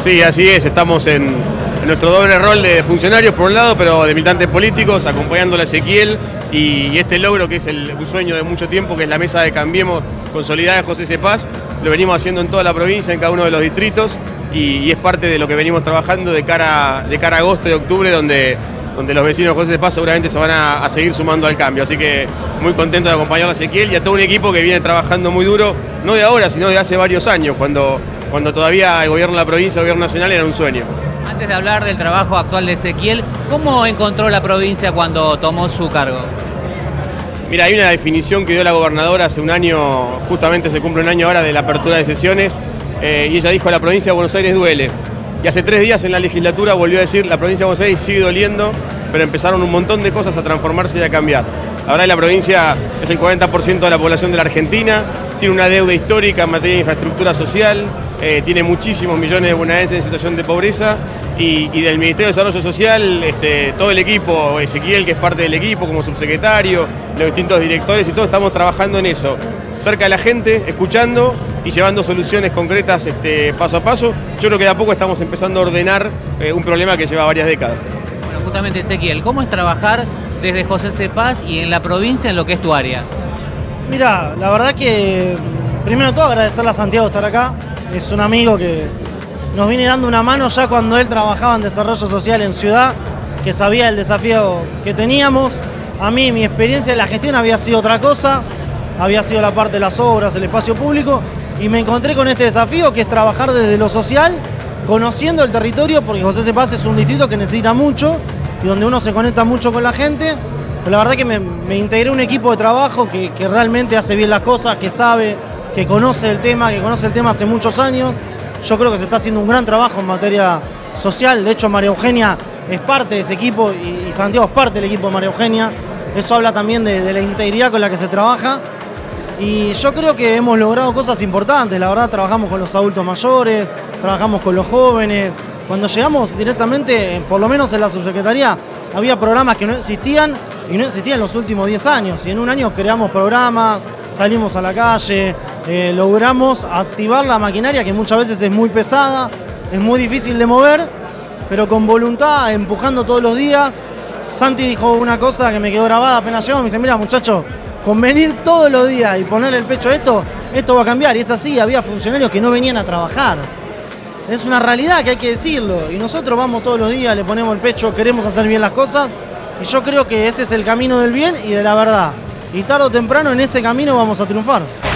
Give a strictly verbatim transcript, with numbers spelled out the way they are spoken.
Sí, así es, estamos en, en nuestro doble rol de funcionarios por un lado, pero de militantes políticos, acompañándole a Ezequiel y, y este logro que es el, un sueño de mucho tiempo, que es la mesa de Cambiemos consolidada de José Cepaz, lo venimos haciendo en toda la provincia, en cada uno de los distritos y, y es parte de lo que venimos trabajando de cara, de cara a agosto y octubre, donde, donde los vecinos de José Cepaz seguramente se van a, a seguir sumando al cambio. Así que muy contento de acompañar a Ezequiel y a todo un equipo que viene trabajando muy duro, no de ahora, sino de hace varios años, cuando... cuando todavía el gobierno de la provincia, el gobierno nacional era un sueño. Antes de hablar del trabajo actual de Ezequiel, ¿cómo encontró la provincia cuando tomó su cargo? Mira, hay una definición que dio la gobernadora hace un año, justamente se cumple un año ahora de la apertura de sesiones, eh, y ella dijo: la provincia de Buenos Aires duele. Y hace tres días en la legislatura volvió a decir: la provincia de Buenos Aires sigue doliendo, pero empezaron un montón de cosas a transformarse y a cambiar. Ahora la provincia es el cuarenta por ciento de la población de la Argentina, tiene una deuda histórica en materia de infraestructura social, eh, tiene muchísimos millones de bonaerenses en situación de pobreza y, y del Ministerio de Desarrollo Social, este, todo el equipo, Ezequiel que es parte del equipo como subsecretario, los distintos directores y todos estamos trabajando en eso, cerca de la gente, escuchando y llevando soluciones concretas este, paso a paso. Yo creo que de a poco estamos empezando a ordenar eh, un problema que lleva varias décadas. Bueno, justamente Ezequiel, ¿cómo es trabajar desde José Cepaz y en la provincia en lo que es tu área? Mira, la verdad que primero de todo agradecerle a Santiago estar acá. Es un amigo que nos viene dando una mano ya cuando él trabajaba en desarrollo social en Ciudad, que sabía el desafío que teníamos. A mí mi experiencia en la gestión había sido otra cosa, había sido la parte de las obras, el espacio público, y me encontré con este desafío que es trabajar desde lo social, conociendo el territorio, porque José Cepaz es un distrito que necesita mucho y donde uno se conecta mucho con la gente. Pero la verdad que me, me integré a un equipo de trabajo que, que realmente hace bien las cosas, que sabe, que conoce el tema, que conoce el tema hace muchos años. Yo creo que se está haciendo un gran trabajo en materia social. De hecho, María Eugenia es parte de ese equipo y, y Santiago es parte del equipo de María Eugenia. Eso habla también de, de la integridad con la que se trabaja. Y yo creo que hemos logrado cosas importantes. La verdad, trabajamos con los adultos mayores, trabajamos con los jóvenes. Cuando llegamos directamente, por lo menos en la subsecretaría, había programas que no existían y no existían en los últimos diez años. Y en un año creamos programas, salimos a la calle, eh, logramos activar la maquinaria que muchas veces es muy pesada, es muy difícil de mover, pero con voluntad, empujando todos los días. Santi dijo una cosa que me quedó grabada apenas llegó, me dice: mira muchachos, con venir todos los días y ponerle el pecho a esto, esto va a cambiar. Y es así, había funcionarios que no venían a trabajar. Es una realidad que hay que decirlo. Y nosotros vamos todos los días, le ponemos el pecho, queremos hacer bien las cosas. Y yo creo que ese es el camino del bien y de la verdad. Y tarde o temprano en ese camino vamos a triunfar.